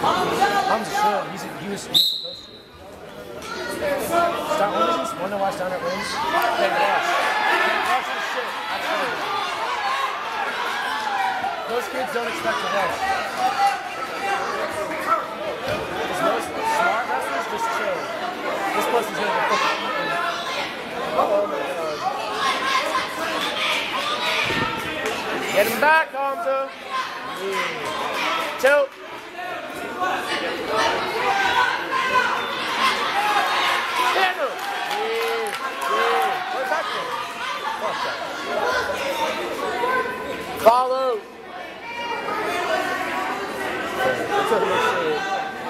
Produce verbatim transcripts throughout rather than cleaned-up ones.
Hamza should. He's, he was he was supposed to. Start, what is this? Wonder why Steiner wins? They rush. They rush the shit. Absolutely. Those kids don't expect to rush. Because most smart wrestlers just chill. This person's going to get fucking eaten. Oh my god. Get him back, Hamza. Yeah. Chill. Handle. Yeah. Yeah. What's happening? Fuck that. Follow. That's what makes it.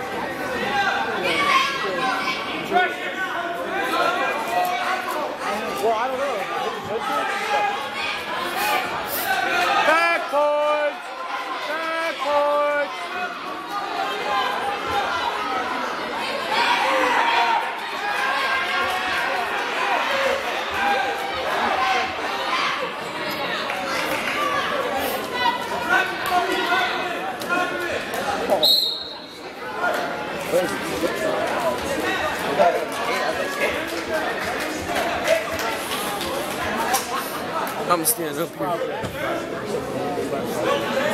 Well, I don't know. Backwards! Backwards! I'm standing up here.